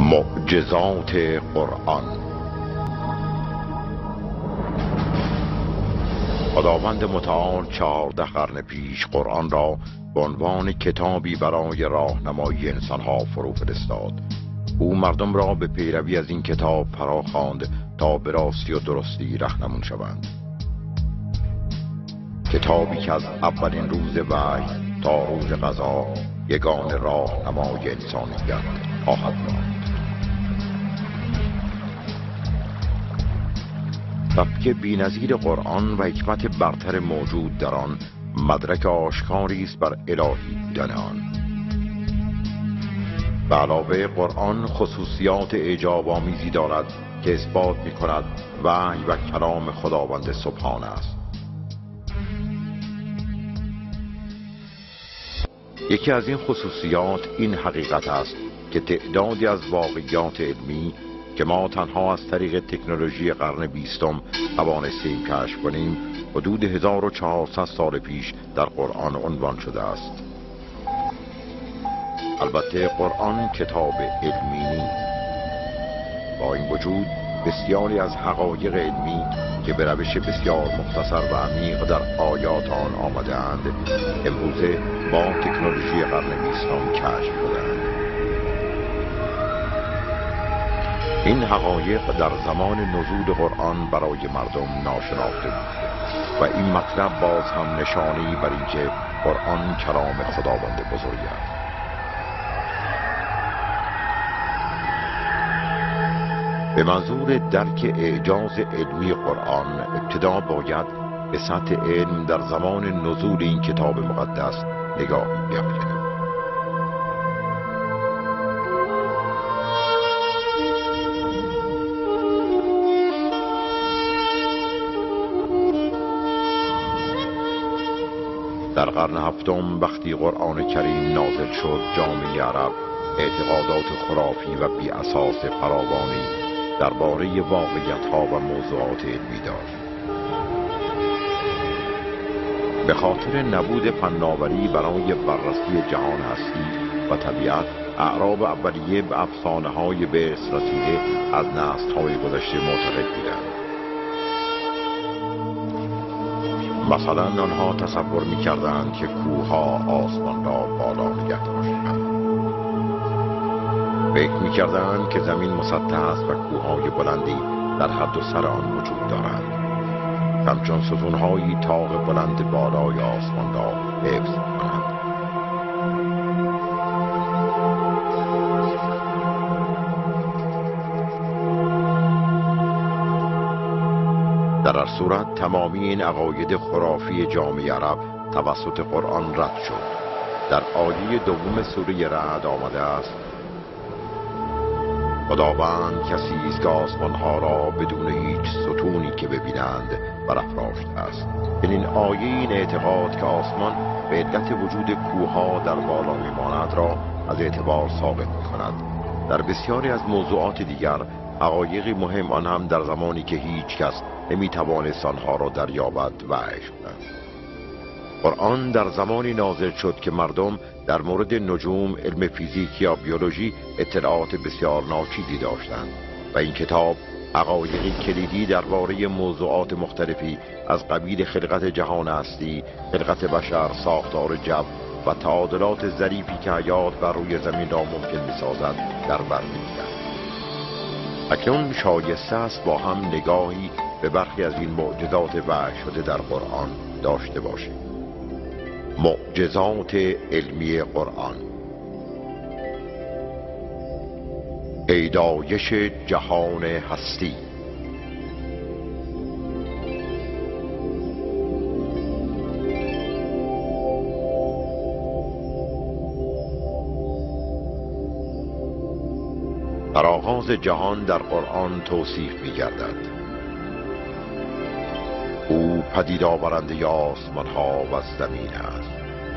معجزات قرآن. خداوند متعال 14 قرن پیش قرآن را به عنوان کتابی برای راهنمایی انسانها فرو فرستاد. او مردم را به پیروی از این کتاب فراخواند تا به راستی و درستی رهنمون شوند. کتابی که از اولین روز وحی تا روز قضا یگان راهنمای انسانیت خواهد ماند. سبک بی‌نظیر قرآن و حکمت برتر موجود در آن مدرک آشکاری است بر الهی بودن آن. به علاوه قرآن خصوصیات اعجاب آمیزی دارد که اثبات می کند وحی و کلام خداوند سبحان است. یکی از این خصوصیات این حقیقت است که تعدادی از واقعیات علمی که ما تنها از طریق تکنولوژی قرن 20 توانستیم کشف کنیم حدود 1400 سال پیش در قرآن عنوان شده است. البته قرآن کتاب علمی نیست. با این وجود بسیاری از حقایق علمی که به روش بسیار مختصر و عمیق در آیات آن آمده‌اند امروزه با تکنولوژی قرن 20 کشف شده‌اند. این حقایق در زمان نزول قرآن برای مردم ناشناخته بود و این مطلب باز هم نشانی بر اینکه قرآن کلام خداوند بزرگ است. به منظور درک اعجاز علمی قرآن ابتدا باید به سطح علم در زمان نزول این کتاب مقدس نگاهی بیفکنیم. در قرن هفتم وقتی قرآن کریم نازل شد جامعه عرب اعتقادات خرافی و بی اساس فراوانی درباره واقعیت‌ها و موضوعات علمی داشت. به خاطر نبود فناوری برای بررسی جهان هستی و طبیعت اعراب اولیه به افسانه‌های به ارث رسیده از نسل‌های گذشته معتقد بودند. مثلا آنها تصور می‌کردند که کوه‌ها آسمان را بالا نگه داشتند. فکر می‌کردند که زمین مسطح است و کوه‌های بلندی در هر دو سر آن وجود دارند. همچون ستون‌های طاق بلند بالای آسمان را حفظ می‌کنند. در هر صورت تمامی این عقاید خرافی جامعه عرب توسط قرآن رد شد. در آیه دوم سوره رعد آمده است: خداوند کسی است که آسمانها را بدون هیچ ستونی که ببینند برافراشته است. این آیه این اعتقاد که آسمان به علت وجود کوه‌ها در بالا میماند را از اعتبار ساقط می‌کند. در بسیاری از موضوعات دیگر حقایقی مهم آن هم در زمانی که هیچ کس نمی‌توانست آنها را دریابد وحی شدند. قرآن در زمانی نازل شد که مردم در مورد نجوم، علم فیزیک یا بیولوژی اطلاعات بسیار ناچیزی داشتند و این کتاب حقایقی کلیدی درباره موضوعات مختلفی از قبیل خلقت جهان هستی، خلقت بشر، ساختار جو و تعادلات ظریفی که حیات بر روی زمین را ممکن می‌سازد در بر می‌گیرد. اکنون شایسته است با هم نگاهی به برخی از این معجزات وحی شده در قرآن داشته باشیم. معجزات علمی قرآن. پیدایش جهان هستی. در آغاز جهان در قرآن توصیف می گردد: او پدید آورنده آسمان‌ها و زمین است.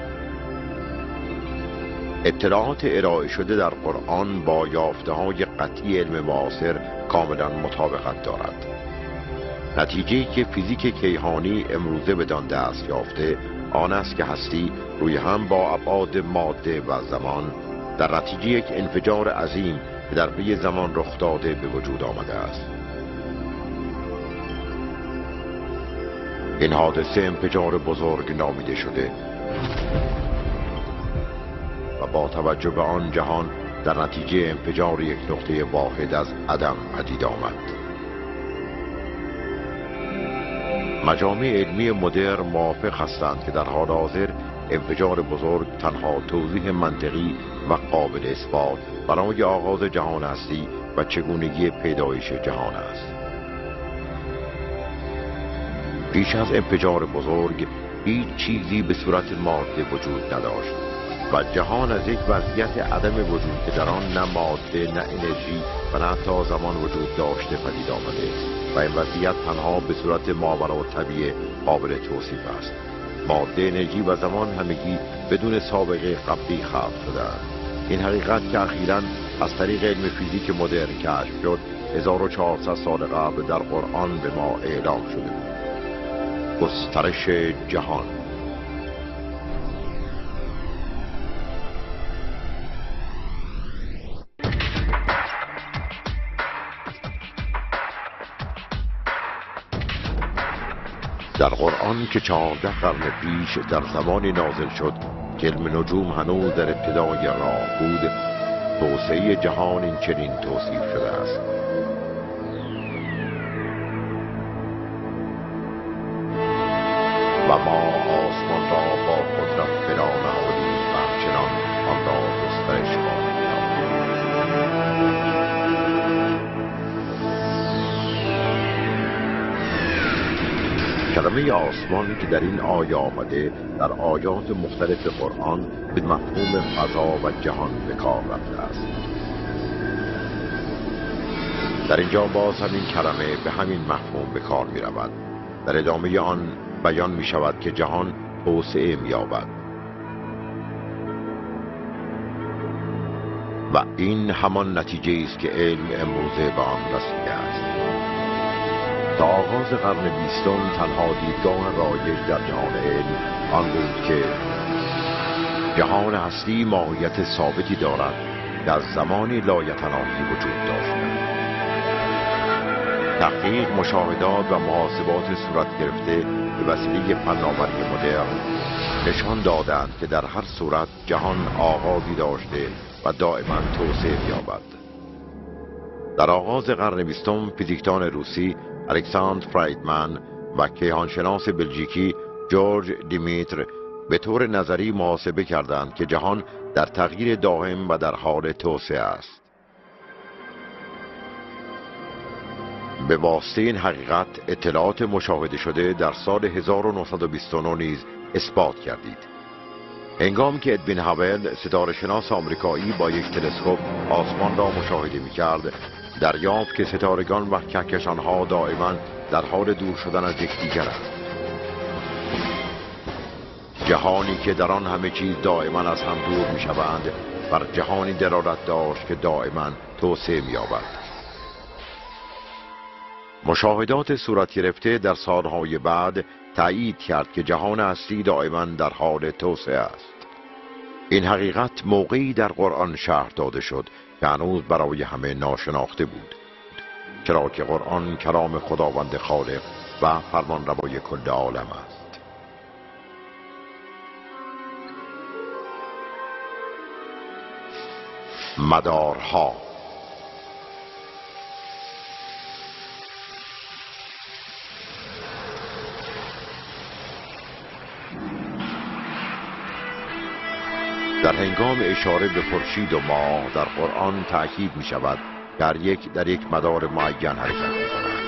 اطلاعات ارائه شده در قرآن با یافته‌های قطعی علم معاصر کاملا مطابقت دارد. نتیجه‌ای که فیزیک کیهانی امروزه بدان دست یافته آن است که هستی روی هم با ابعاد ماده و زمان در نتیجه یک انفجار عظیم که در پی زمان رخ داده به وجود آمده است. این حادثه انفجار بزرگ نامیده شده و با توجه به آن جهان در نتیجه انفجار یک نقطه واحد از عدم پدید آمد. مجامع علمی مدرن موافق هستند که در حال حاضر انفجار بزرگ تنها توضیح منطقی و قابل اثبات برای آغاز جهان هستی و چگونگی پیدایش جهان است. پیش از انفجار بزرگ هیچ چیزی به صورت ماده وجود نداشت و جهان از یک وضعیت عدم وجود که در آن نه ماده، نه انرژی و نه حتی زمان وجود داشته پدید آمده و این وضعیت تنها به صورت ماورالطبیعه قابل توصیف است. ماده، انرژی و زمان همگی بدون سابقه قبلی خلق شده‌اند. این حقیقت که اخیراً از طریق علم فیزیک مدرن کشف شد 1400 سال قبل در قرآن به ما اعلام شده بود. گسترش جهان. در قرآن که 14 قرن پیش در زمانی نازل شد که علم نجوم هنوز در ابتدای راه بود، توسعه جهان این چنین توصیف شده است: و ما آسمان را با قدرت فرا نهادیم و همچنان آن را گسترش خواهیم داد. کلمه آسمان که در این آیه آمده در آیات مختلف قرآن به مفهوم فضا و جهان به کار رفته است. در اینجا باز همین کلمه به همین مفهوم به کار می رود. در ادامه آن بیان می شود که جهان توسعه می یابد و این همان نتیجه است که علم امروزه به آن رسیده است. تا آغاز قرن 20 تنها دیدگاه رایج در جهان علم آن بود که جهان هستی ماهیت ثابتی دارد، در زمانی لایتناهی وجود داشته. تحقیق، مشاهدات و محاسبات صورت گرفته به وسیله فناوری مدرن نشان دادند که در هر صورت جهان آغازی داشته و دائما توسعه یابد. در آغاز قرن 20 فیزیکدان روسی الکساندر فرایدمن و کیهانشناس بلژیکی جورج دیمیتر به طور نظری محاسبه کردند که جهان در تغییر دائم و در حال توسعه است. به واسطه این حقیقت اطلاعات مشاهده شده در سال 1929 نیز اثبات کردید. هنگامی که ادوین هابل ستاره‌شناس آمریکایی با یک تلسکوپ آسمان را مشاهده می‌کرد، دریافت که ستارگان و کهکشان‌ها دائما در حال دور شدن از یکدیگر است. جهانی که در آن همه چیز دائما از هم دور می‌شوند، بر جهانی دلالت داشت که دائما توسعه می‌یابد. مشاهدات صورت گرفته در سالهای بعد تأیید کرد که جهان هستی دائما در حال توسعه است. این حقیقت موقعی در قرآن شرح داده شد که هنوز برای همه ناشناخته بود، چرا که قرآن کلام خداوند خالق و فرمانروای کل عالم است. مدارها. در هنگام اشاره به خورشید و ماه در قرآن تأکید می شود در یک مدار معین حرکت می کنند.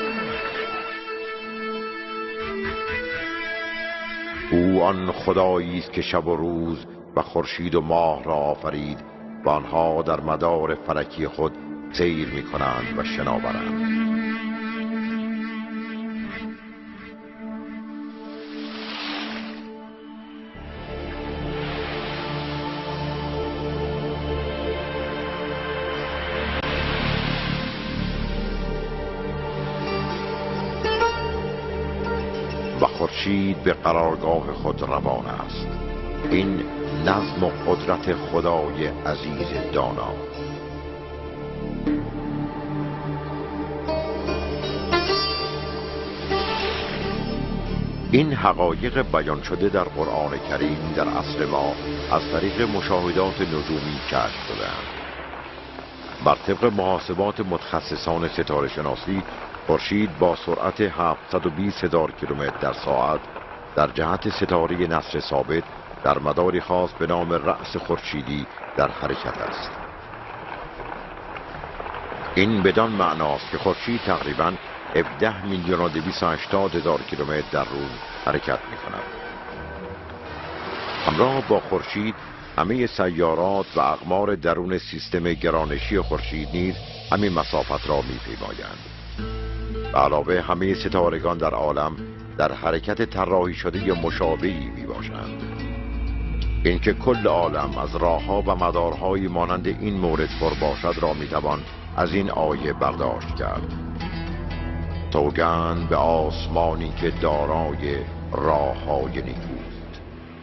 او آن خدایی است که شب و روز و خورشید و ماه را آفرید و آنها در مدار فلکی خود سیر می کنند و شناورند. و خورشید به قرارگاه خود روان است. این نظم و قدرت خدای عزیز دانا. این حقایق بیان شده در قرآن کریم در عصر ما از طریق مشاهدات نجومی کشف شده‌اند. بر طبق محاسبات متخصصان ستاره شناسی، خورشید با سرعت 720,000 کیلومتر در ساعت در جهت ستاره نسر ثابت در مداری خاص به نام رأس خورشیدی در حرکت است. این بدان معناست که خورشید تقریباً 17,280,000 کیلومتر در روز حرکت می کند. همراه با خورشید همه سیارات و اقمار درون سیستم گرانشی خورشید نیز همین مسافت را می پیمایند. به علاوه همه ستارگان در عالم در حرکت طراحی شده مشابهی می باشند. اینکه کل عالم از راهها و مدارهای مانند این مورد پر باشد را می توان از این آیه برداشت کرد. سوگند به آسمانی که دارای راههای نیکوست.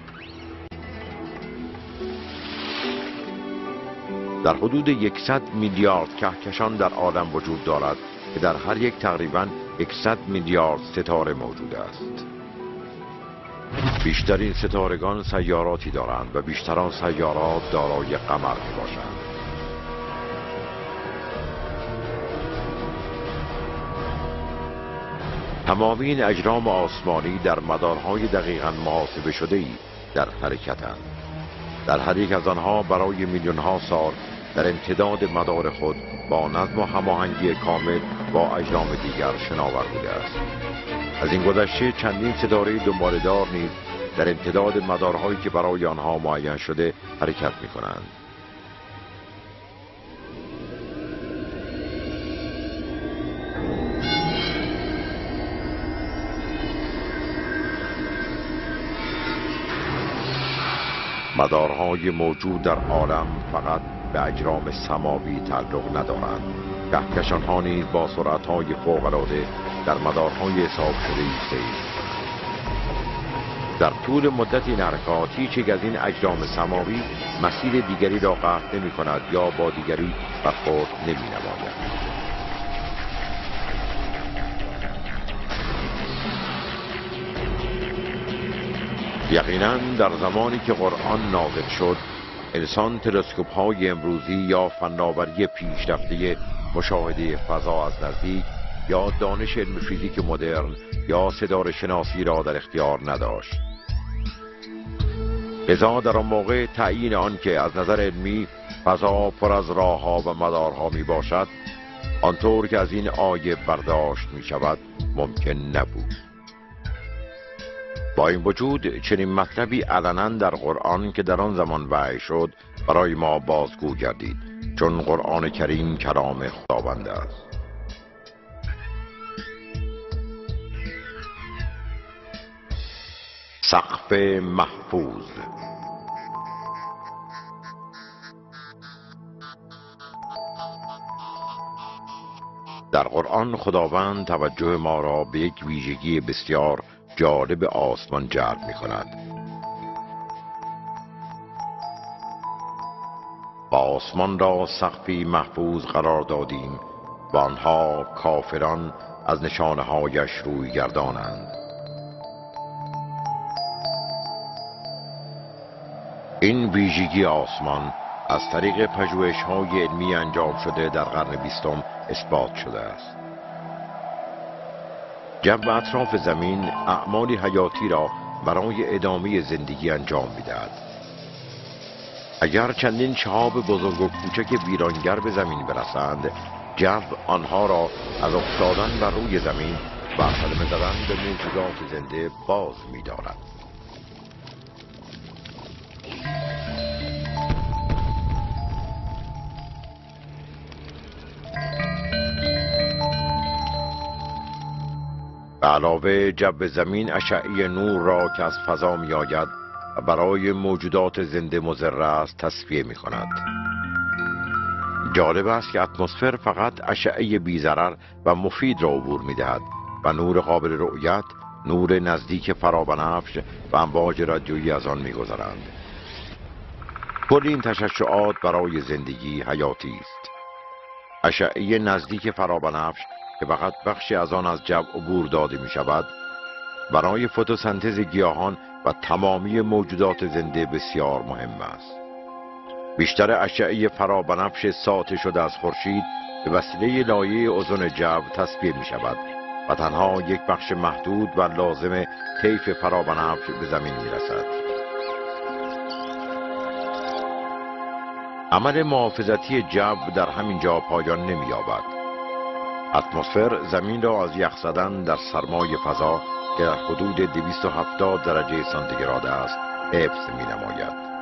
در حدود 100 میلیارد کهکشان در عالم وجود دارد که در هر یک تقریباً 100 میلیارد ستاره موجود است. بیشترین ستارگان سیاراتی دارند و بیشتر آن سیارات دارای قمر می باشند. تمامی این اجرام آسمانی در مدارهای دقیقاً محاسبه شده‌ای در حرکتند. در هر یک از آنها برای میلیون‌ها سال در امتداد مدار خود با نظم و هماهنگی کامل با اجرام دیگر شناور بوده است. از این گذشته چندین ستاره دنباله‌دار نیز در امتداد مدارهایی که برای آنها معین شده حرکت می‌کنند. مدارهای موجود در عالم فقط به اجرام سماوی تعلق ندارند. کهکشان‌ها نیز با سرعت‌های فوق‌العاده در مدارهای حساب شده سیر می‌کنند. در طول مدت این حرکات هیچ یک از این اجرام سماوی مسیر دیگری را قطع نمی‌کند یا با دیگری برخورد نمی‌نماید. یقیناً در زمانی که قرآن نازل شد، انسان تلسکوپ‌های امروزی یا فناوری پیشرفته مشاهده فضا از نزدیک یا دانش علم فیزیک مدرن یا ستاره شناسی را در اختیار نداشت. لذا در آن موقع تعیین آن که از نظر علمی فضا پر از راه‌ها و مدارها می باشد، آنطور که از این آیه برداشت می شود، ممکن نبود. با این وجود چنین مطلبی علنا در قرآن که در آن زمان وحی شد برای ما بازگو گردید، چون قرآن کریم کلام خداوند است. سقف محفوظ. در قرآن خداوند توجه ما را به یک ویژگی بسیار جالب آسمان جلب می کند. و آسمان را سقفی محفوظ قرار دادیم و آنها کافران از نشانه هایش روی گردانند. این ویژگی آسمان از طریق پژوهش‌های علمی انجام شده در قرن 20 اثبات شده است. جو اطراف زمین اعمال حیاتی را برای ادامه زندگی انجام می‌دهد. اگر چندین شهاب بزرگ و کوچک ویرانگر به زمین برسند، جو آنها را از افتادن بر روی زمین و سلمه زدن به موجودات زنده باز می‌دارد. به علاوه جو زمین اشعه نور را که از فضا می آید و برای موجودات زنده مضر است تصفیه می کند. جالب است که اتمسفر فقط اشعه بی‌ضرر و مفید را عبور می دهد و نور قابل رؤیت، نور نزدیک فرابنفش و امواج رادیویی از آن می گذرند. کل این تشعشعات برای زندگی حیاتی است. اشعه نزدیک فرابنفش که فقط بخشی از آن از جو عبور داده می شود، برای فتوسنتز گیاهان و تمامی موجودات زنده بسیار مهم است. بیشتر اشعه فرابنفش ساطع شده از خورشید به وسیله لایه اوزون جو تصفیه می شود و تنها یک بخش محدود و لازم طیف فرابنفش به زمین می رسد. عمل محافظتی جو در همین جا پایان نمی یابد. اتمسفر زمین را از یخ زدن در سرمای فضا که در حدود 270 درجه سانتیگراد است حفظ می نماید.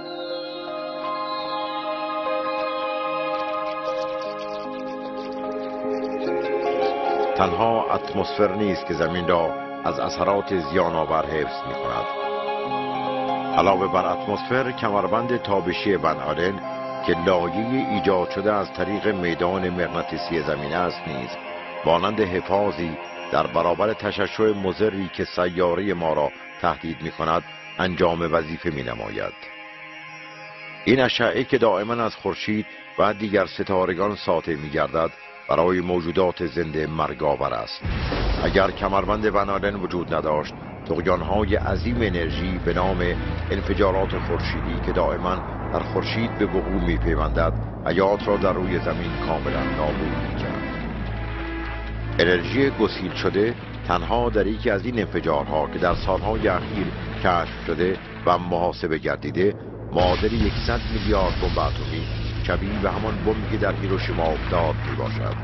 تنها اتمسفر نیست که زمین را از اثرات زیان‌آور حفظ می کند. علاوه بر اتمسفر، کمربند تابشی ون آلن که لایه ایجاد شده از طریق میدان مغناطیسی زمین است نیز مانند حفاظی در برابر تشعشع مضری که سیاره ما را تهدید می کند انجام وظیفه می نماید. این اشعه که دائما از خورشید و دیگر ستارگان ساطع می گردد برای موجودات زنده مرگاور است. اگر کمربند ون آلن وجود نداشت، طغیان‌های عظیم انرژی به نام انفجارات خورشیدی که دائما در خورشید به وقوع می‌پیوندد، حیات را در روی زمین کاملا نابود می‌کرد. انرژی گسیل شده تنها در یکی از این انفجارها که در سالهای اخیر کشف شده و محاسبه گردیده، معادل 100 میلیارد بمب اتمی شبیه به همان بمبی که در هیروشیما افتاد میباشد.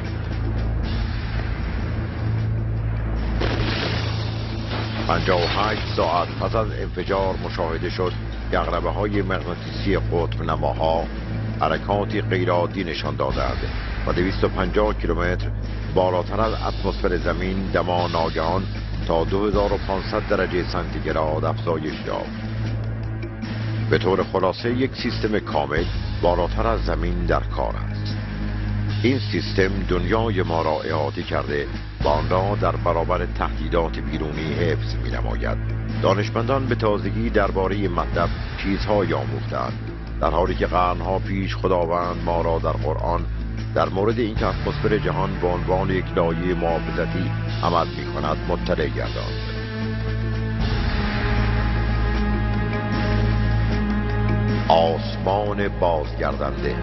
پنجاه و 58 ساعت پس از انفجار مشاهده شد که عقربه‌های مغناطیسی قطب نماها حرکاتی غیرعادی نشان دادند و 250 کیلومتر بالاتر از اتمسفر زمین دما ناگهان تا 2500 درجه سانتیگراد افزایش یافت. به طور خلاصه یک سیستم کامل بالاتر از زمین در کار است. این سیستم دنیای ما را احاطه کرده و آن را در برابر تهدیدات بیرونی حفظ می نماید. دانشمندان به تازگی درباره این مطلب چیزهایی آموختند، در حالی که قرنها پیش خداوند ما را در قرآن در مورد اینکه اتمسفر جهان به عنوان یک لایه محافظتی عمل می کند مطلع گرداند. آسمان بازگردنده.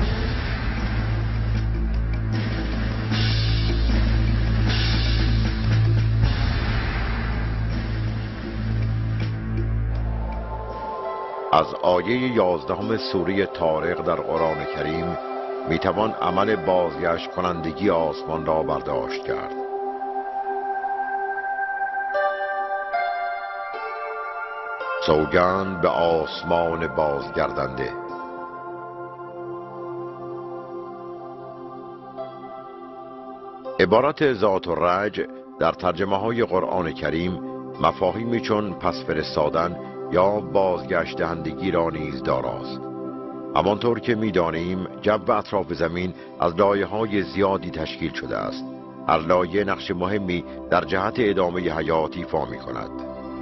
از آیه 11 سوره طارق در قرآن کریم میتوان عمل بازگشت کنندگی آسمان را برداشت کرد. سوگند به آسمان بازگردنده. عبارت ذات الرجع در ترجمه های قرآن کریم مفاهیمی چون پس فرستادن یا بازگشت دهندگی را نیز داراست. همانطور که می‌دانیم جو اطراف زمین از لایه‌های زیادی تشکیل شده است. هر لایه نقش مهمی در جهت ادامه حیات ایفا می‌کند.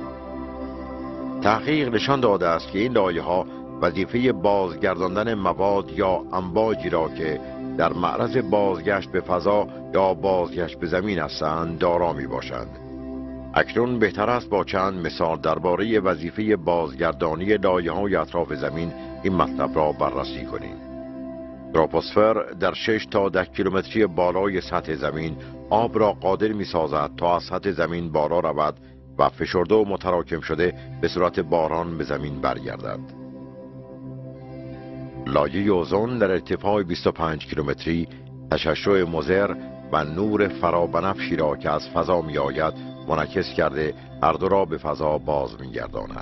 تحقیق نشان داده است که این لایه‌ها وظیفه بازگرداندن مواد یا امواجی را که در معرض بازگشت به فضا یا بازگشت به زمین هستند دارا میباشند. اکنون بهتر است با چند مثال درباره وظیفه بازگردانی لایه‌های اطراف زمین این مطلب را بررسی کنیم. تروپوسفر در 6 تا 10 کیلومتری بالای سطح زمین آب را قادر می‌سازد تا از سطح زمین بالا رود و فشرده و متراکم شده به صورت باران به زمین برگردد. لایه اوزون در ارتفاع 25 کیلومتری تشعشع مضر و نور فرابنفشی را که از فضا می آید منعکس کرده هر دو را به فضا باز می گرداند.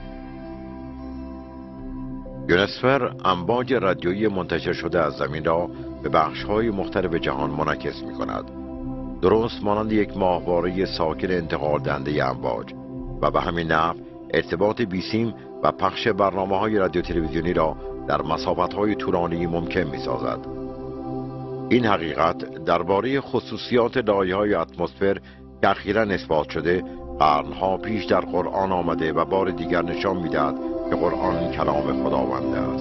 یونسفر امواج رادیویی منتشر شده از زمین را به بخش‌های مختلف جهان منعکس می کند. درست مانند یک ماهواره ساکن انتقال دهنده امواج و به همین نحو ارتباط بیسیم و پخش برنامه‌های رادیو تلویزیونی را در مسافت‌های طولانی ممکن می‌سازد. این حقیقت درباره خصوصیات لایه‌های اتمسفر که اخیراً اثبات شده قرن‌ها پیش در قرآن آمده و بار دیگر نشان می‌دهد که قرآن کلام خداوند است.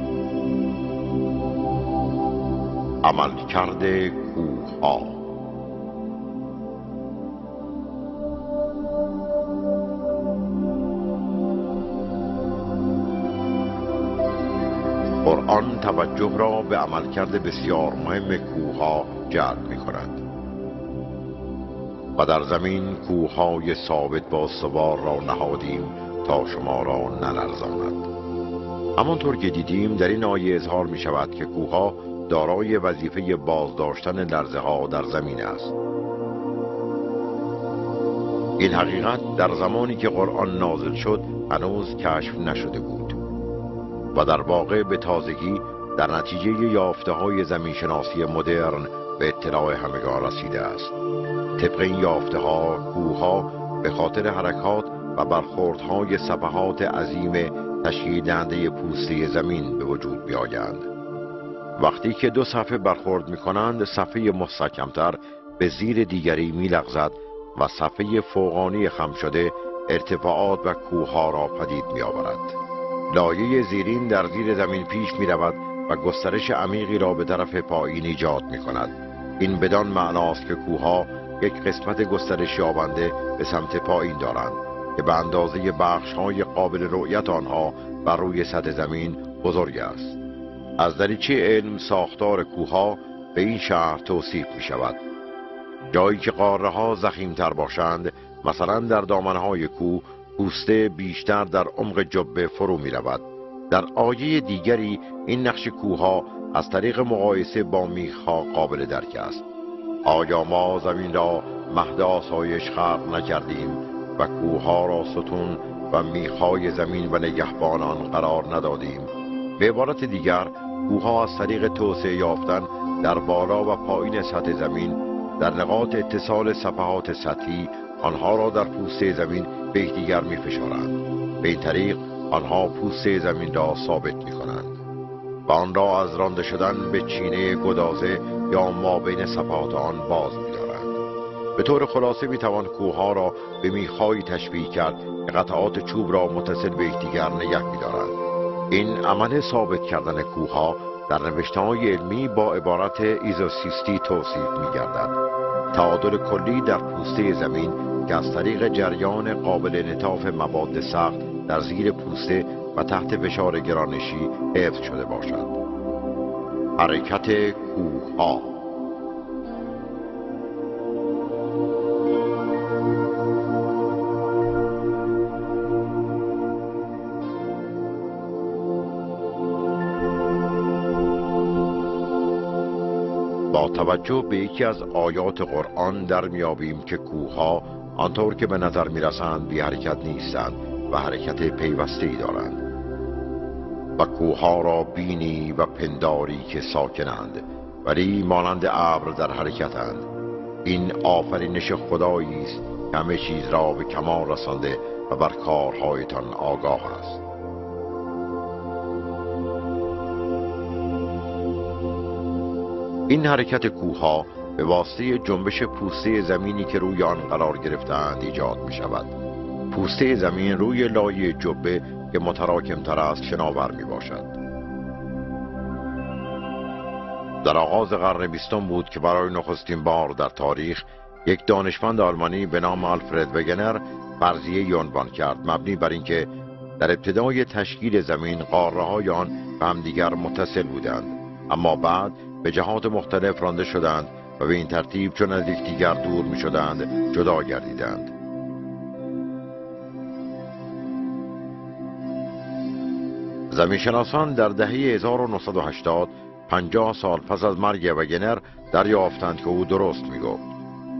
عملکرد کوه‌ها. توجه را به عملکرد بسیار مهم کوه‌ها جلب می‌کند. و در زمین کوه‌های ثابت با استوار را نهادیم تا شما را نلرزاند. همانطور که دیدیم در این آیه اظهار می شود که کوه‌ها دارای وظیفه بازداشتن لرزه‌ها در زمین است. این حقیقت در زمانی که قرآن نازل شد هنوز کشف نشده بود و در واقع به تازگی در نتیجه یافته‌های زمینشناسی مدرن به اطلاع همگان رسیده است. طبق این یافته‌ها کوه‌ها به خاطر حرکات و برخوردهای صفحات عظیم تشکیل دهنده پوسته زمین به وجود می‌آیند. وقتی که دو صفحه برخورد می‌کنند، صفحه مستحکم‌تر به زیر دیگری می‌لغزد و صفحه فوقانی خم شده ارتفاعات و کوه‌ها را پدید می‌آورد. لایه زیرین در زیر زمین پیش می‌رود و گسترش عمیقی را به طرف پایین ایجاد می‌کند. این بدان معناست که کوه‌ها یک قسمت گسترش یابنده به سمت پایین دارند که به اندازه بخش‌های قابل رؤیت آنها بر روی سطح زمین بزرگ است. از دریچه علم ساختار کوه‌ها به این شرح توصیف می‌شود: جایی که قاره‌ها ضخیم‌تر باشند، مثلا در دامنه‌های کوه، پوسته بیشتر در عمق جبه فرو می‌رود. در آیه دیگری این نقش کوه‌ها از طریق مقایسه با میخ‌ها قابل درک است. آیا ما زمین را مهد آسایش خلق نکردیم و کوه‌ها را ستون و میخ‌های زمین و نگهبان آن قرار ندادیم؟ به عبارت دیگر، کوه‌ها از طریق توسعه یافتن در بالا و پایین سطح زمین در نقاط اتصال صفحات سطحی آنها را در پوسته زمین به یکدیگر می‌فشارند. به این طریق آنها پوسته زمین را ثابت می‌کنند و آن را از رانده شدن به چینه گدازه یا مابین صفحات آن باز می‌دارند. به طور خلاصه می‌توان کوه‌ها را به میخ‌هایی تشبیه کرد که قطعات چوب را متصل به یکدیگر نگه می‌دارند. این عمل ثابت کردن کوه‌ها در نوشته‌های علمی با عبارت ایزوسیستی توصیف می‌گردد: تعادل کلی در پوسته زمین که از طریق جریان قابل انعطاف مواد سخت در زیر پوسته و تحت فشار گرانشی حفظ شده باشد. حرکت کوه‌ها. با توجه به یکی از آیات قرآن در میابیم که کوه‌ها آنطور که به نظر میرسند بی حرکت نیستند و حرکت پیوسته‌ای دارند. و کوه‌ها را بینی و پنداری که ساکنند ولی مانند ابر در حرکتند. این آفرینش خدایی است که همه چیز را به کمال رسانده و بر کارهایتان آگاه است. این حرکت کوه‌ها به واسطه جنبش پوسته زمینی که روی آن قرار گرفتند ایجاد می شود. پوسته زمین روی لایه جبه که متراکم‌تر است شناور می باشد. در آغاز قرن 20 بود که برای نخستین بار در تاریخ یک دانشمند آلمانی به نام آلفرد وگنر فرضیه‌ای عنوان کرد مبنی بر اینکه در ابتدای تشکیل زمین قاره‌های آن به همدیگر متصل بودند، اما بعد به جهات مختلف رانده شدند و به این ترتیب چون از یکدیگر دور می شدند جدا گردیدند. زمینشناسان در دهه 1980 50 سال پس از مرگ وگنر دریافتند که او درست می گفت.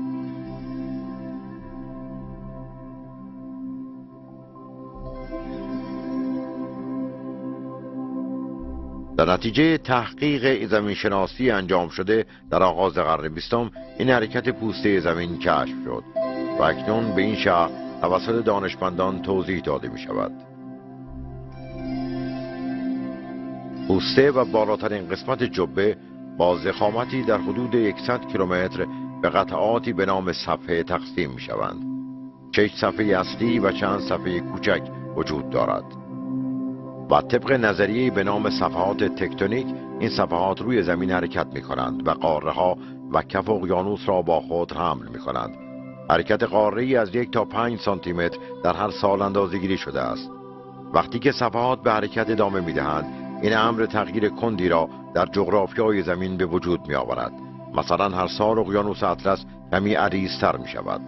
در نتیجه تحقیق زمینشناسی انجام شده در آغاز قرن 20 این حرکت پوسته زمین کشف شد و اکنون به این شرح توسط دانشمندان توضیح داده می شود. پوسته و بالاترین قسمت جبه با ضخامتی در حدود 100 کیلومتر به قطعاتی به نام صفحه تقسیم می شوند. 6 صفحه اصلی و چند صفحه کوچک وجود دارد. و طبق نظریه‌ای به نام صفحات تکتونیک این صفحات روی زمین حرکت می کنند و قاره‌ها و کف اقیانوس را با خود حمل می کنند. حرکت قاره‌ای از 1 تا 5 سانتی متر در هر سال اندازه‌گیری شده است. وقتی که صفحات به حرکت ادامه می دهند این امر تغییر کندی را در جغرافیای زمین به وجود می آورد. مثلا هر سال اقیانوس اطلس کمی عریض‌تر می شود.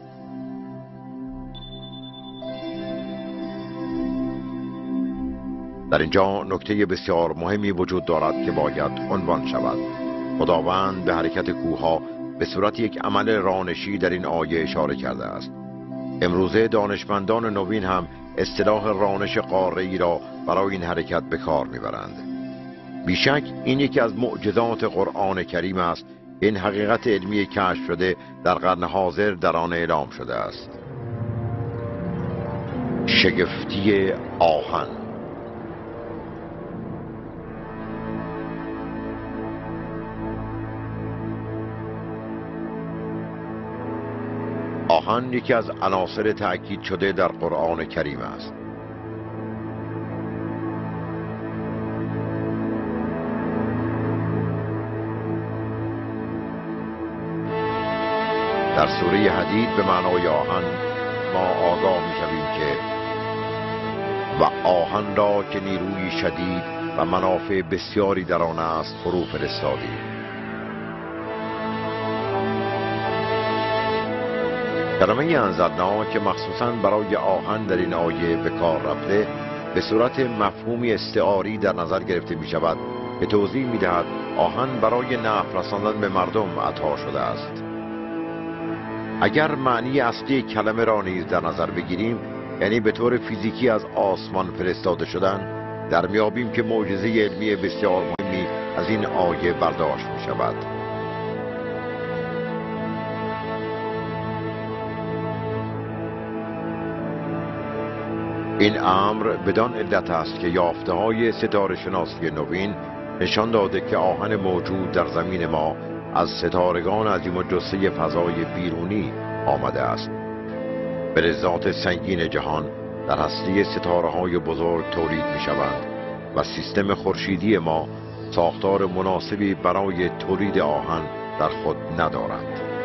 در اینجا نکته بسیار مهمی وجود دارد که باید عنوان شود. خداوند به حرکت کوهها به صورت یک عمل رانشی در این آیه اشاره کرده است. امروزه دانشمندان نوین هم اصطلاح رانش قاره‌ای را برای این حرکت به کار میبرند. بیشک این یکی از معجزات قرآن کریم است. این حقیقت علمی کشف شده در قرن حاضر در آن اعلام شده است. شگفتی آهن. آهن یکی از عناصر تأکید شده در قرآن کریم است. در سوره حدید به معنای آهن ما آگاه می شویم که و آهن را که نیروی شدید و منافع بسیاری در آن است فرو فرستادیم. کلمه انزلنا که مخصوصاً برای آهن در این آیه به کار رفته به صورت مفهومی استعاری در نظر گرفته می شود که توضیح می دهد آهن برای نفع رساندن به مردم عطا شده است. اگر معنی اصلی کلمه را نیز در نظر بگیریم، یعنی به طور فیزیکی از آسمان فرستاده شدن، در میابیم که معجزه علمی بسیار مهمی از این آیه برداشت می شود. این امر بدان علت است که یافته های ستاره شناسی نوین نشان داده که آهن موجود در زمین ما از ستارگان عظیم الجثه فضای بیرونی آمده است. فلزات سنگین جهان در هسته ستاره های بزرگ تولید می شوند و سیستم خورشیدی ما ساختار مناسبی برای تولید آهن در خود ندارد.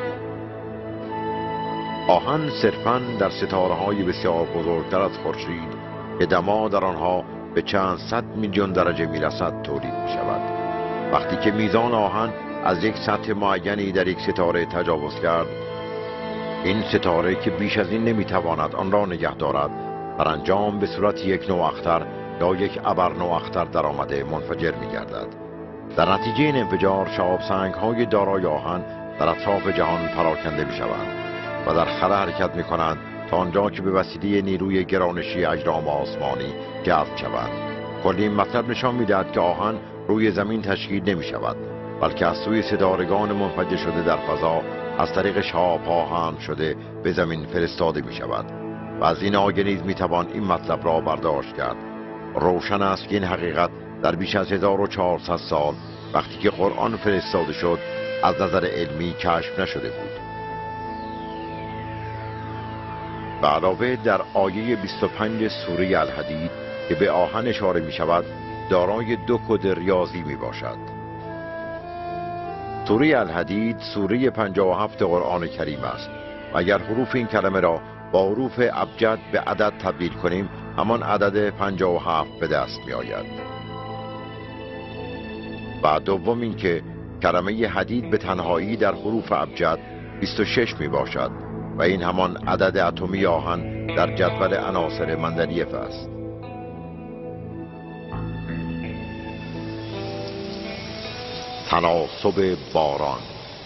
آهن صرفاً در ستاره های بسیار بزرگتر از خورشید که دما در آنها به چند صد میلیون درجه می رسد تولید می شود. وقتی که میزان آهن از یک سطح معینی در یک ستاره تجاوز کرد، این ستاره که بیش از این نمیتواند آن را نگه دارد، در انجام به صورت یک نوع اختر یا یک ابر نوع اختر در آمده منفجر می گردد. در نتیجه این انفجار شهاب سنگ های دارای آهن در اطراف جهان پراکنده می شوند و در خلا حرکت می کنند تا آنجا که به وسیله نیروی گرانشی اجرام آسمانی جذب شوند. کلی این مطلب نشان می دهد که آهن روی زمین تشکیل نمی شود، بلکه از سوی ستارگان منفجر شده در فضا از طریق شهاب‌ها حمل شده به زمین فرستاده می شود. و از این آیه نیز می توان این مطلب را برداشت کرد. روشن است که این حقیقت در بیش از 1400 سال وقتی که قرآن فرستاده شد از نظر علمی کشف نشده بود. به علاوه در آیه 25 سوره الحدید که به آهن اشاره می شود دارای دو کد ریاضی می باشد. سوره الحدید سوره 57 قرآن کریم است و اگر حروف این کلمه را با حروف ابجد به عدد تبدیل کنیم همان عدد 57 به دست می آید. و دوم این که کلمه حدید به تنهایی در حروف ابجد 26 می باشد و این همان عدد اتمی آهن در جدول عناصر مندلیف است. تناسب باران.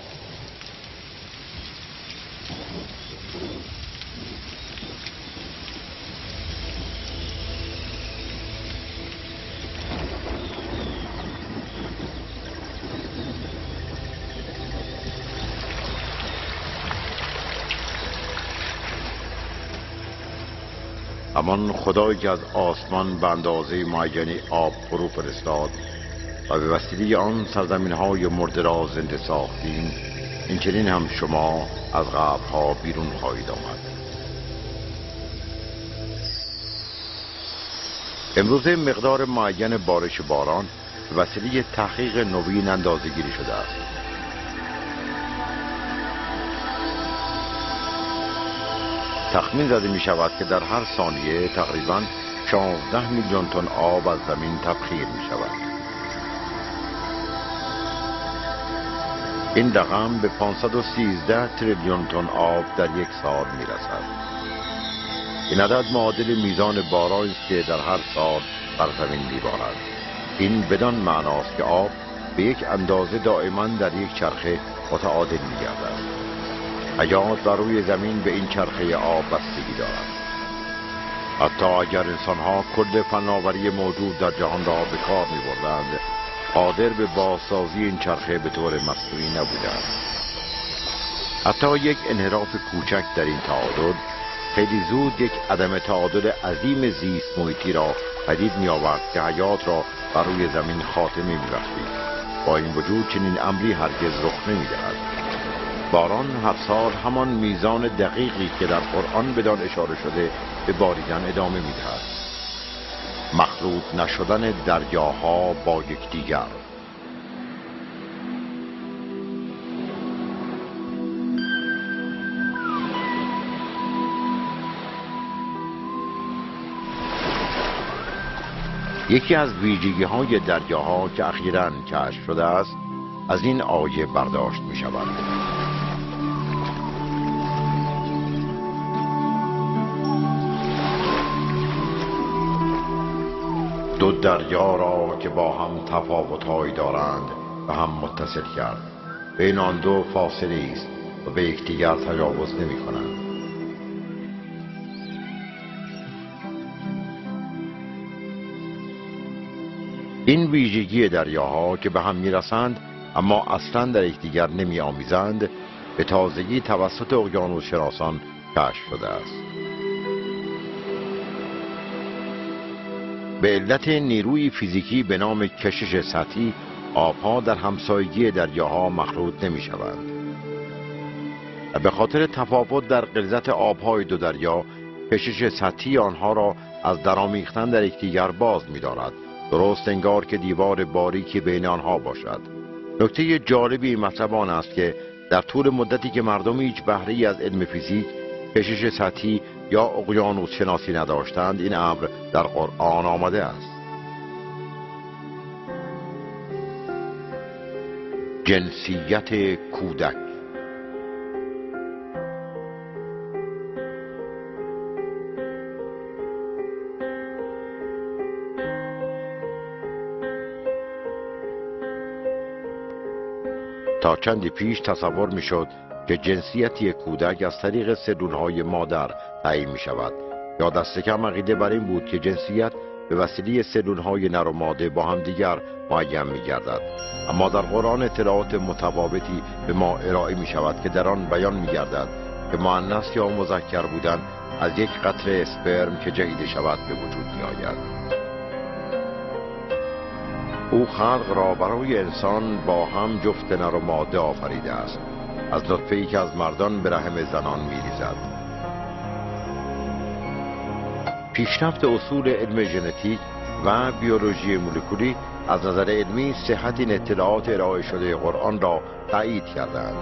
همان خدایی که از آسمان به اندازه معینی آب فرو فرستاد و به وسیله آن سرزمین‌های مرده را زنده ساختیم، این چنین هم شما از قبرها بیرون خواهید آمد. امروزه مقدار معین بارش باران به وسیله تحقیق نوین اندازه‌گیری شده است. تخمین زده می شود که در هر ثانیه تقریباً 16 میلیون تن آب از زمین تبخیر می شود. این رقم به 513 تریلیون تن آب در یک سال می رسد. این عدد معادل میزان بارانی است که در هر سال بر زمین می بارد. این بدان معناست که آب به یک اندازه دائما در یک چرخه متعادل می گردد. حیات بر روی زمین به این چرخه آب بستگی دارد. حتی اگر انسانها کل فناوری موجود در جهان را به کار می بردند، قادر به بازسازی این چرخه به طور مصنوعی نبودند. حتی یک انحراف کوچک در این تعادل خیلی زود یک عدم تعادل عظیم زیست محیطی را پدید می آورد که حیات را بر روی زمین خاتمه می بخشید. با این وجود چنین امری هرگز رخ نمی دهد. باران هر سال همان میزان دقیقی که در قرآن بدان اشاره شده به باریدن ادامه می دهد. مخلوط نشدن دریاها با یکدیگر. یکی از ویژگی‌های دریاها که اخیراً کشف شده است از این آیه برداشت می شود. دو دریا را که با هم تفاوت‌هایی دارند به هم متصل کرد. بین آن دو فاصله است و به یکدیگر تجاوز نمی‌کنند. این ویژگی دریاها که به هم میرسند اما اصلا در یکدیگر نمی‌آمیزند به تازگی توسط اقیانوس‌شناسان کشف شده است. به علت نیروی فیزیکی به نام کشش سطحی آبها در همسایگی دریاها مخلوط نمی‌شوند. به خاطر تفاوت در غلظت آبهای دو دریا کشش سطحی آنها را از درآمیختن در یکدیگر باز می‌دارد. درست انگار که دیوار باریکی بین آنها باشد. نکته جالبی مطلب آن است که در طول مدتی که مردم هیچ بهره‌ای از علم فیزیک، کشش سطحی یا اقیانوس شناسی نداشتند، این امر در قرآن آمده است. جنسیت کودک. تا چندی پیش تصور می شد که جنسیت یک کودک از طریق سلولهای مادر تعیین می شود، یا دست کم عقیده بر این بود که جنسیت به وسیله سلولهای نر و ماده با هم دیگر معین می گردد. اما در قرآن اطلاعات متفاوتی به ما ارائه می شود که در آن بیان می گردد که مؤنث یا مذکر بودن از یک قطره اسپرم که جهیده شود به وجود می آید. او خلق را برای انسان با هم جفت نر و ماده آفریده است، از نطفه‌ای که از مردان به رحم زنان می‌ریزد. پیشرفت اصول علم ژنتیک و بیولوژی مولکولی از نظر علمی صحت این اطلاعات ارائه شده قرآن را تایید کردند.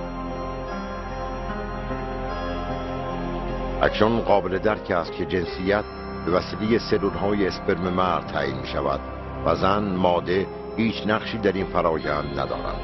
اکنون قابل درک است که جنسیت به وسیله سلولهای اسپرم مرد تعیین می شود و زن ماده هیچ نقشی در این فرایند ندارند.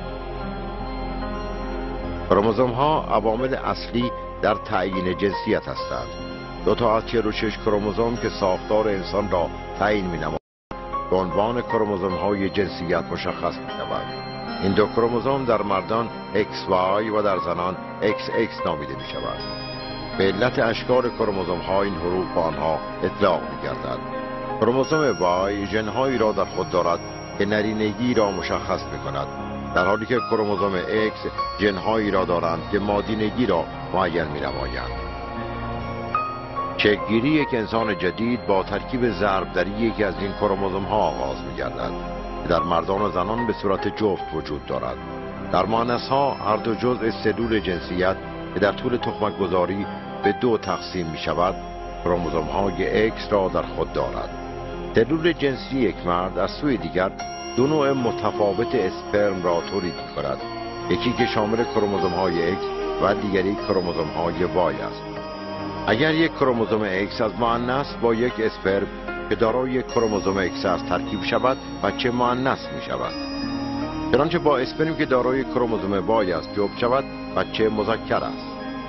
کروموزوم ها عوامل اصلی در تعیین جنسیت هستند. 2 از 46 کروموزوم که ساختار انسان را تعیین می نماید به عنوان کروموزوم های جنسیت مشخص می شوند. این 2 کروموزوم در مردان XY و در زنان XX نامیده می شوند. به علت اشکال کروموزوم ها این حروف با آنها اطلاق می گردد. کروموزوم Y ژن‌هایی را در خود دارد که نرینگی را مشخص می کند، در حالی که کروموزوم X ژن‌هایی را دارند که مادینگی را معین می نمایند. شکل‌گیری یک انسان جدید با ترکیب ضرب در یکی از این کروموزوم ها آغاز می گردد که در مردان و زنان به صورت جفت وجود دارد. در مؤنث ها هر دو جزء سلول جنسیت که در طول تخمک گذاری به 2 تقسیم می شود کروموزوم های X را در خود دارد. سلول جنسی یک مرد از سوی دیگر 2 نوع متفاوت اسپرم را تولید می کند، یکی که شامل کروموزوم های X و دیگری کروموزوم های Y است. اگر یک کروموزوم X از مؤنث با یک اسپرم که دارای یک کروموزوم X است ترکیب شود، بچه مؤنث می شود. چنانچه با اسپرمی که دارای کروموزوم Y است جفت شود، بچه مذکر است.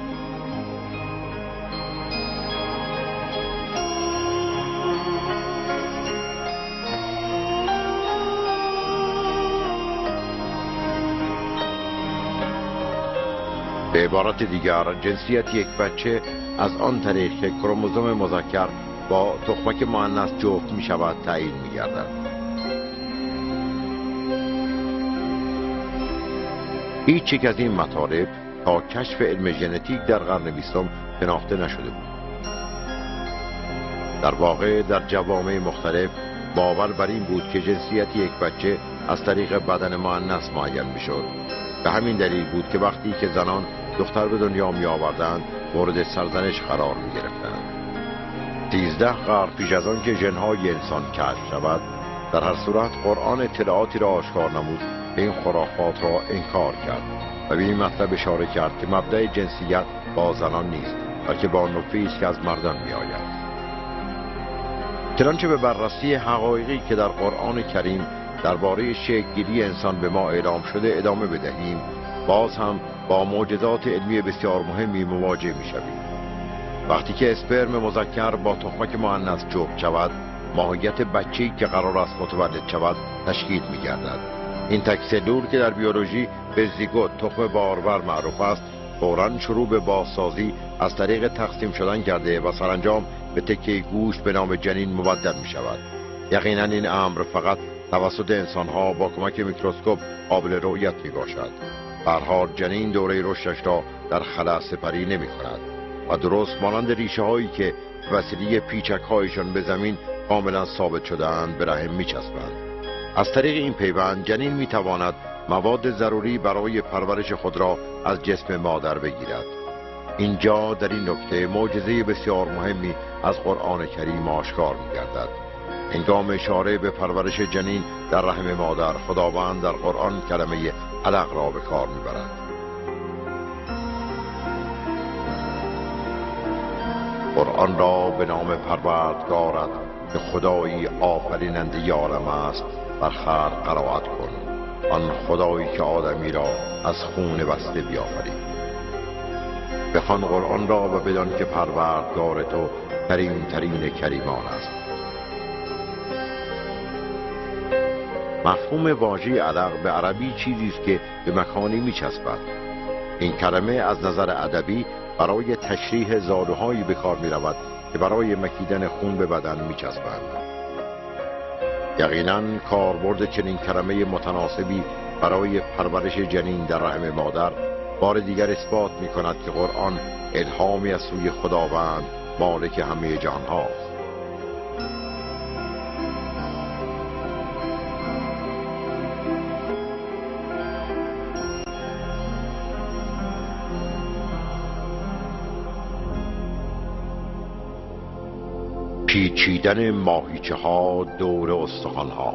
به عبارت دیگر، جنسیت یک بچه از آن طریق که کروموزوم مذکر با تخمک مؤنث جفت می شود تعیین می گردد. هیچ یک از این مطالب تا کشف علم ژنتیک در قرن 20 شناخته نشده بود. در واقع در جوامع مختلف باور بر این بود که جنسیت یک بچه از طریق بدن مؤنث معین می شد. به همین دلیل بود که وقتی که زنان دختر به دنیا می آوردند مورد سرزنش قرار می گرفتند. 13 قرن پیش از آن که ژن‌های انسان کشف شود، در هر صورت قرآن اطلاعاتی را آشکار نمود که این خرافات را انکار کرد و به این مطلب اشاره کرد که مبدأ جنسیت با زنان نیست، بلکه با نطفه‌ای است که از مردان می آید. چنانچه به بررسی حقایقی که در قرآن کریم درباره شکل‌گیری انسان به ما اعلام شده ادامه بدهیم، باز هم با معجزات علمی بسیار مهمی مواجه می‌شویم. وقتی که اسپرم مذکر با تخمک مؤنث جفت شود، ماهیت بچه‌ای که قرار است متولد شود تشکیل می‌گردد. این تک سلول که در بیولوژی به زیگوت تخم بارور معروف است، فوراً شروع به بازسازی از طریق تقسیم شدن کرده و سرانجام به تکه گوشت به نام جنین مبدل می‌شود. یقیناً این امر فقط توسط انسان‌ها با کمک میکروسکوپ قابل رؤیت میباشد. به هر حال جنین دوره رشدش را در خلا سپری نمی‌کند و درست مانند ریشه‌هایی که به وسیله پیچک‌هایشان به زمین کاملا ثابت شده‌اند به رحم می‌چسبند. از طریق این پیوند جنین می‌تواند مواد ضروری برای پرورش خود را از جسم مادر بگیرد. اینجا در این نکته معجزه بسیار مهمی از قرآن کریم آشکار می‌گردد. هنگام اشاره به پرورش جنین در رحم مادر، خداوند در قرآن کلمه علق را به کار می‌برد. قرآن را به نام پروردگارت که خدایی آفریننده عالم است بر خلق قرائت کن، آن خدایی که آدمی را از خون بسته بیافرید. بخوان قرآن را و بدان که پروردگار تو کریمترین کریمان است. مفهوم واژه علق به عربی چیزی است که به مکانی می‌چسبد. این کلمه از نظر ادبی برای تشریح زالوهایی به کار می‌رود که برای مکیدن خون به بدن می‌چسبند. یقیناً کاربرد چنین کلمه متناسبی برای پرورش جنین در رحم مادر بار دیگر اثبات می‌کند که قرآن الهامی از سوی خداوند مالک همه جهان هاست. پیچیدن ماهیچه ها دور استخوان ها.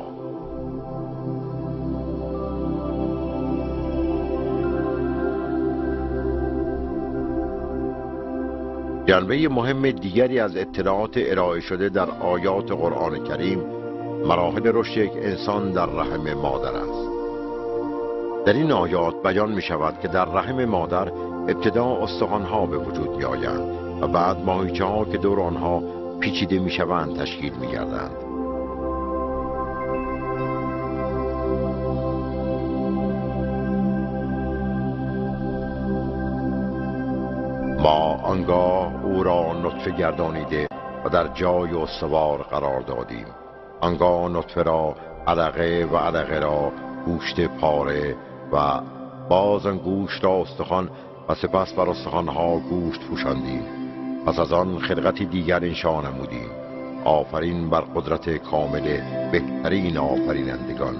جنبه مهم دیگری از اطلاعات ارائه شده در آیات قرآن کریم مراحل رشد یک انسان در رحم مادر است. در این آیات بیان می شود که در رحم مادر ابتدا استخوان ها به وجود می آیند و بعد ماهیچه ها که دور آنها پیچیده می شوند تشکیل می گردند. ما آنگاه او را نطفه گردانیده و در جای استوار قرار دادیم. آنگاه نطفه را علقه و علقه را گوشت پاره و باز آن گوشت را استخوان و سپس بر استخوان‌ها گوشت پوشاندیم. پس از آن خلقتی دیگر انشا نمودیم. آفرین بر قدرت کامل بهترین آفرینندگان.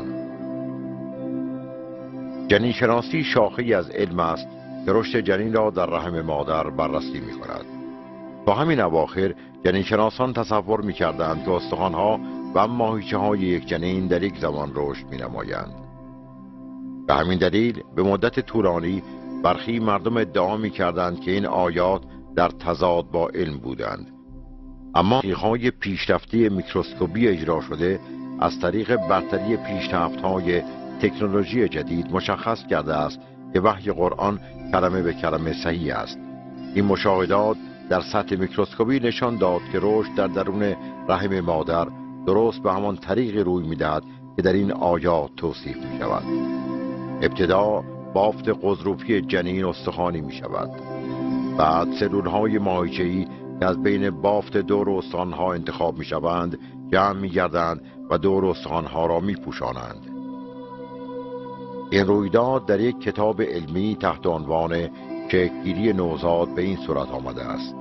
جنین شناسی شاخه‌ای از علم است که رشد جنین را در رحم مادر بررسی می کند. تا همین اواخر جنین شناسان تصور می کردند که استخوان‌ها و ماهیچه های یک جنین در یک زمان رشد می نمایند. به همین دلیل به مدت طولانی برخی مردم ادعا می کردند که این آیات در تضاد با علم بودند. اما تحقیقات پیشرفته میکروسکوپی اجرا شده از طریق برتری پیشرفت‌های تکنولوژی جدید مشخص کرده است که وحی قرآن کلمه به کلمه صحیح است. این مشاهدات در سطح میکروسکوپی نشان داد که رشد در درون رحم مادر درست به همان طریقی روی می‌دهد که در این آیات توصیف می‌شود. ابتدا بافت قضروفی جنین استخوانی می‌شود. بعد سلول‌های ماهیچه‌ای که از بین بافت دور استخوان‌ها انتخاب می‌شوند جمع می‌گردند و دور استخوان‌ها را می‌پوشانند. این رویداد در یک کتاب علمی تحت عنوان شکل‌گیری نوزاد به این صورت آمده است: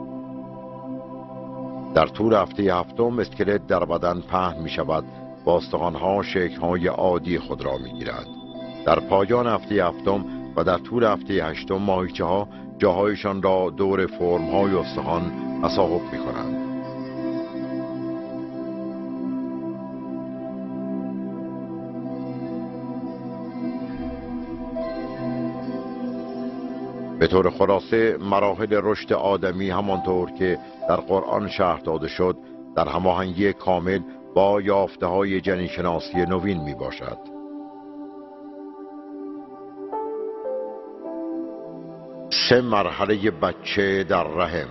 در طول هفته هفتم اسکلت در بدن پهن می شود و استخوان‌ها شکل‌های عادی خود را می‌گیرند. در پایان هفته هفتم و در طول هفته هشتم ماهیچه‌ها جاهایشان را دور فرم‌های استخوان تصاحب می‌کنند. به طور خلاصه مراحل رشد آدمی همانطور که در قرآن شرح داده شد در هماهنگی کامل با یافته‌های جنین‌شناسی نوین می باشد. سه مرحله بچه در رحم.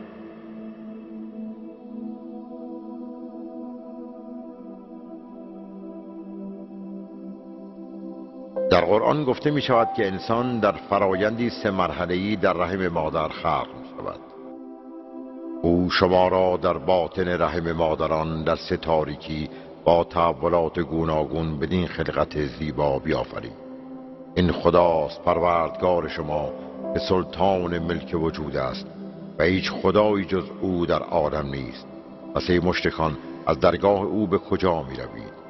در قرآن گفته می شود که انسان در فرایندی سه مرحله‌ای در رحم مادر خلق می شود. او شما را در باطن رحم مادران در سه تاریکی با تحولات گوناگون بدین خلقت زیبا بیافرید. این خداست پروردگار شما که سلطان ملک وجود است و هیچ خدایی جز او در عالم نیست. پس ای مشرکان از درگاه او به کجا می روید؟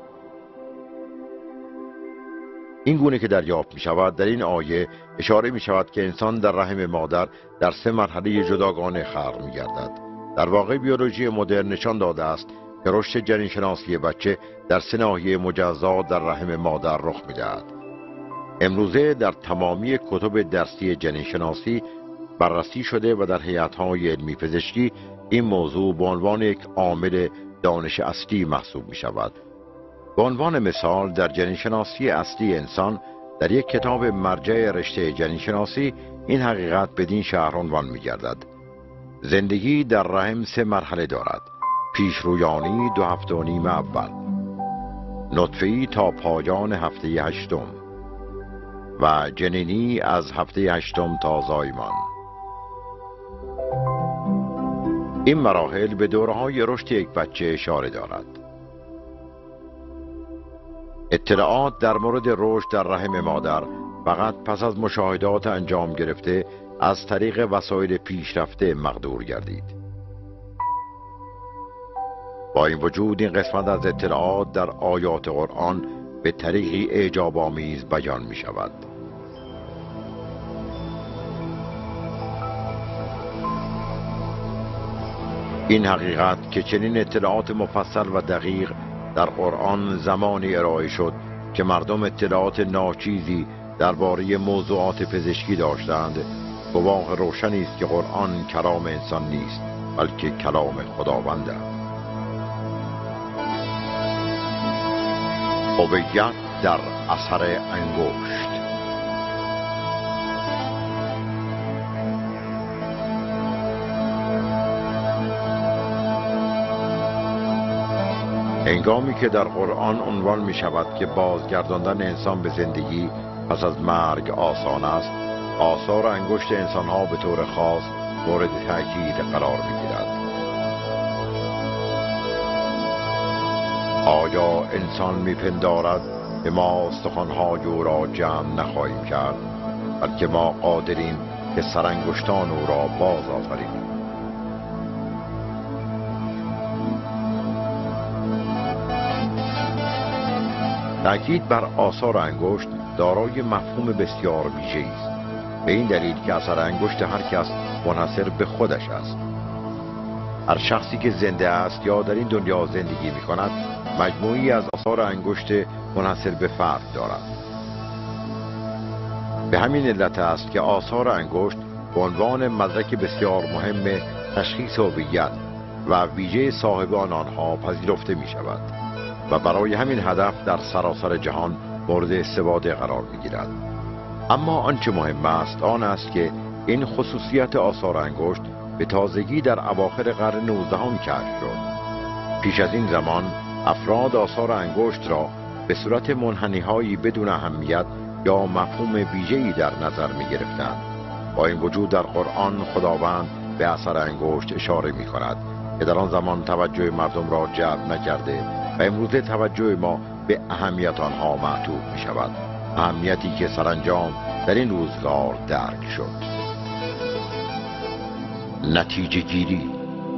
این گونه که دریافت می شود در این آیه اشاره می شود که انسان در رحم مادر در سه مرحله جداگانه خلق می گردد. در واقع بیولوژی مدرن نشان داده است که رشد جنین‌شناسی بچه در سه ناحیه مجزا در رحم مادر رخ می دهد. امروزه در تمامی کتب درسی جنین‌شناسی بررسی شده و در هیئت‌های علمی پزشکی این موضوع به عنوان یک عامل دانش اصلی محسوب می شود. به عنوان مثال در جنین‌شناسی اصلی انسان در یک کتاب مرجع رشته جنین‌شناسی این حقیقت بدین شهر عنوان می‌گردد: زندگی در رحم سه مرحله دارد. پیشرویانی 2 هفته و نیم اول، نطفه‌ای تا پایان هفته هشتم و جنینی از هفته هشتم تا زایمان. این مراحل به دوره‌های رشد یک بچه اشاره دارد. اطلاعات در مورد رشد در رحم مادر فقط پس از مشاهدات انجام گرفته از طریق وسایل پیشرفته مقدور گردید. با این وجود این قسمت از اطلاعات در آیات قرآن به طریقی اعجاب‌آمیز بیان می شود. این حقیقت که چنین اطلاعات مفصل و دقیق در قرآن زمانی ارائه شد که مردم اطلاعات ناچیزی درباره موضوعات پزشکی داشتند، گواه روشنی است که قرآن کلام انسان نیست بلکه کلام خداوند است. هویت در اثر انگشت. هنگامی که در قرآن عنوان می شود که بازگرداندن انسان به زندگی پس از مرگ آسان است، آثار انگشت انسانها به طور خاص مورد تأکید قرار می گیرد. آیا انسان می پندارد که ما استخوان‌های او را جمع نخواهیم کرد، بلکه ما قادریم که سرانگشتان او را باز آفرینیم؟ تأکید بر آثار انگشت دارای مفهوم بسیار ویژه‌ای است، به این دلیل که اثر انگشت هر کس منحصر به خودش است. هر شخصی که زنده است یا در این دنیا زندگی می کند مجموعی از آثار انگشت منحصر به فرد دارد. به همین علت است که آثار انگشت به عنوان مدرک بسیار مهم تشخیص هویت و ویژه صاحبان آنها پذیرفته می شود و برای همین هدف در سراسر جهان مورد استفاده قرار می گیرد. اما آنچه مهم است آن است که این خصوصیت آثار انگشت به تازگی در اواخر قرن 19 کشف شد. پیش از این زمان افراد آثار انگشت را به صورت منحنی‌هایی بدون اهمیت یا مفهوم ویژه‌ای در نظر می‌گرفتند. با این وجود در قرآن خداوند به اثر انگشت اشاره می‌کند که در آن زمان توجه مردم را جلب نکرده و امروزه توجه ما به اهمیت آنها معطوف می‌شود، اهمیتی که سرانجام در این روزگار درک شد. نتیجه گیری.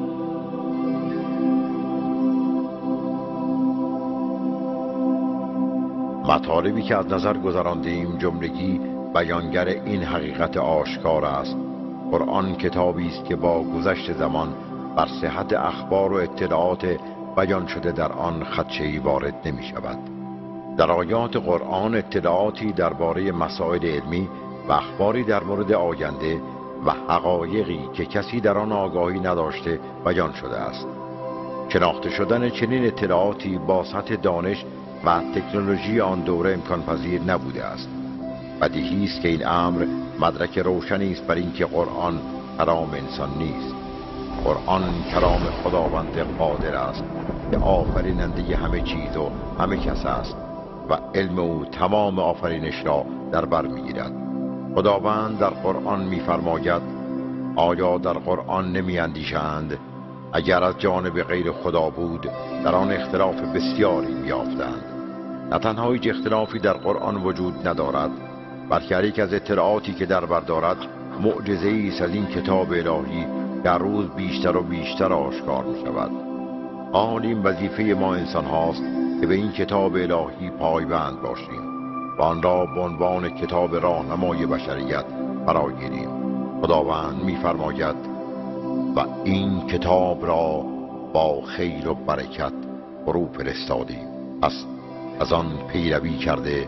مطالبی که از نظر گذراندیم جملگی بیانگر این حقیقت آشکار است: قرآن کتابی است که با گذشت زمان بر صحت اخبار و اطلاعات بیان شده در آن خدشه‌ای وارد نمی شود. در آیات قرآن اطلاعاتی درباره مسائل علمی و اخباری در مورد آینده و حقایقی که کسی در آن آگاهی نداشته بیان شده است. شناخته شدن چنین اطلاعاتی با سطح دانش و تکنولوژی آن دوره امکان پذیر نبوده است. بدیهی است که این امر مدرک روشنی است بر اینکه قرآن کلام انسان نیست. قرآن کلام خداوند قادر است که آفریننده همه چیز و همه کس است و علم او تمام آفرینش را در بر میگیرد. خداوند در قرآن می‌فرماید: آیا در قرآن نمی‌اندیشند اگر از جانب غیر خدا بود در آن اختلاف بسیاری می‌یافتند؟ نه تنها هیچ اختلافی در قرآن وجود ندارد، بلکه هر یک از اطلاعاتی که در بر دارد معجزه‌ای است از این کتاب الهی در روز بیشتر و بیشتر آشکار می‌شود. آن این وظیفه ما انسان هاست که به این کتاب الهی پایبند باشیم و آن را به عنوان کتاب راهنمای بشریت فراگیریم. خداوند می‌فرماید: و این کتاب را با خیر و برکت فرو فرستادیم، پس از آن پیروی کرده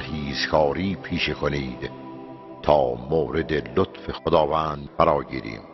پرهیزکاری پیشه کنید تا مورد لطف خداوند فراگیریم.